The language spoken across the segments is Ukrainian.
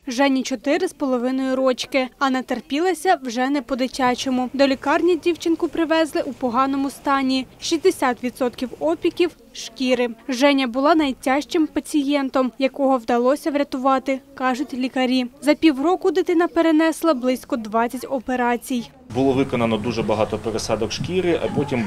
Жені 4,5 рочки, а натерпілася вже не по-дитячому. До лікарні дівчинку привезли у поганому стані. 60% опіків – шкіри. Женя була найтяжчим пацієнтом, якого вдалося врятувати, кажуть лікарі. За півроку дитина перенесла близько 20 операцій. Було виконано дуже багато пересадок шкіри, а потім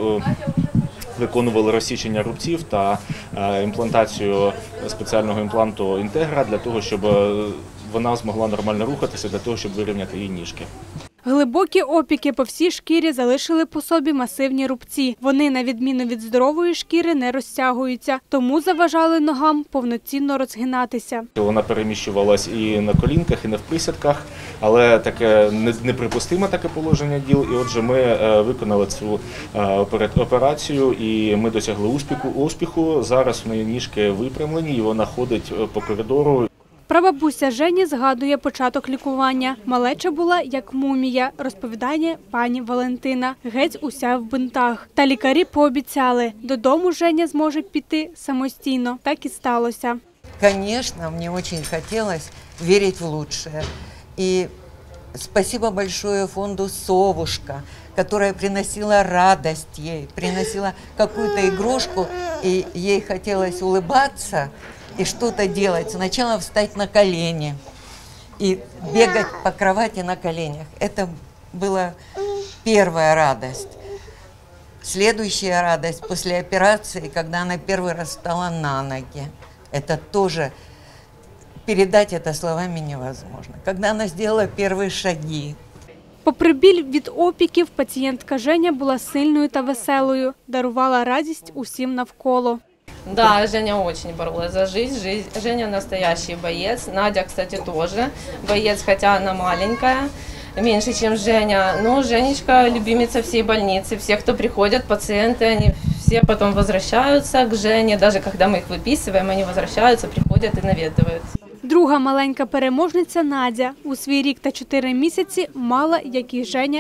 виконували розсічення рубців та імплантацію спеціального імпланту інтегра для того, щоб вона змогла нормально рухатися, для того, щоб вирівняти її ніжки. Глибокі опіки по всій шкірі залишили по собі масивні рубці. Вони, на відміну від здорової шкіри, не розтягуються, тому заважали ногам повноцінно розгинатися. Вона переміщувалась і на колінках, і на присядках, але таке неприпустиме таке положення діл. І отже, ми виконали цю операцію і ми досягли успіху. Зараз у неї ніжки випрямлені і вона ходить по коридору. Прабабуся Жені згадує початок лікування. Малеча була як мумія, розповідає пані Валентина. Геть уся в бинтах. Та лікарі пообіцяли, додому Женя зможе піти самостійно. Так і сталося. Конечно, мне очень хотелось верить в лучшее. И спасибо большое фонду «Совушка», которая приносила радость ей, приносила какую-то игрушку, и ей хотелось улыбаться и что-то делать. Сначала встать на колени и бегать по кровати на коленях. Это была первая радость. Следующая радость после операции, когда она первый раз встала на ноги. Это тоже, передать это словами невозможно. Когда она сделала первые шаги. Попри біль від опіків, пацієнтка Женя була сильною та веселою, дарувала радість усім навколо. Да, Женя очень боролась за жизнь. Женя настоящий боец. Надя, кстати, тоже боец, хотя она маленькая, меньше, чем Женя. Но Женечка любимица всей больницы. Все, кто приходят, пациенты, они все потом возвращаются к Жене. Даже когда мы их выписываем, они возвращаются, приходят и наведывают. Друга маленька переможниця Надя у свій рік та 4 місяці мала, як і Женя,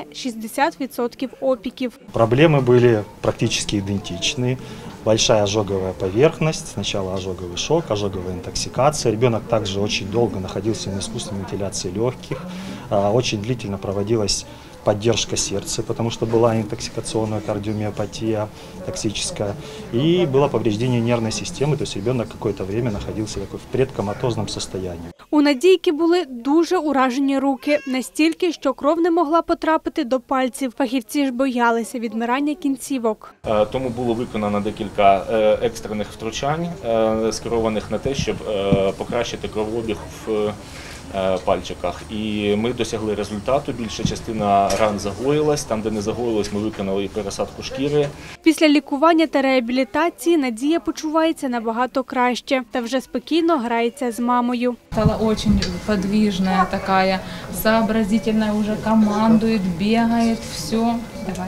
60% опіків. Проблемы были практически идентичны. Большая ожоговая поверхность, сначала ожоговый шок, ожоговая интоксикация. Ребенок также очень долго находился на искусственной вентиляции легких. Очень длительно проводилась поддержка сердца, потому что была интоксикационная кардиомиопатия токсическая. И было повреждение нервной системы, то есть ребенок какое-то время находился в предкоматозном состоянии. У Надійки були дуже уражені руки, настільки, що кров не могла потрапити до пальців. Фахівці ж боялися відмирання кінцівок. Тому було виконано декілька екстрених втручань, скерованих на те, щоб покращити кровообіг в пальчиках. І ми досягли результату. Більша частина ран загоїлась. Там, де не загоїлась, ми виконали і пересадку шкіри. Після лікування та реабілітації Надія почувається набагато краще та вже спокійно грається з мамою. Стала дуже подвижна, така, сообразительна, вже командує, бігає, все. Давай.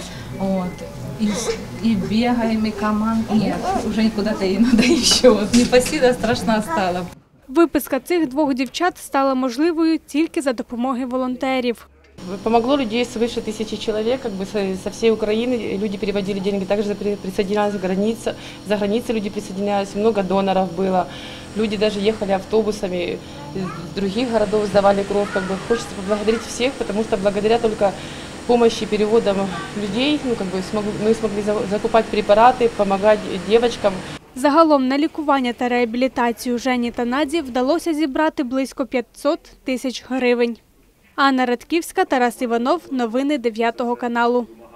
От. И бегаем, и команд нет. Уже куда-то ей надо еще. Непосильно страшна стала. Виписка цих двох дівчат стала можливою тільки за допомоги волонтерів. Помогло людей свыше 1000 человек, со всей Украины люди переводили деньги, также присоединялись за границей люди присоединялись, много доноров было. Люди даже ехали автобусами из других городов, сдавали кровь. Хочется поблагодарить всех, потому что благодаря только помощи переводам людей мы смогли закупать препараты, помогать девочкам. Загалом на лікування та реабілітацію Жені та Наді вдалося зібрати близько 500 тисяч гривень. Анна Радківська, Тарас Іванов. Новини 9 каналу.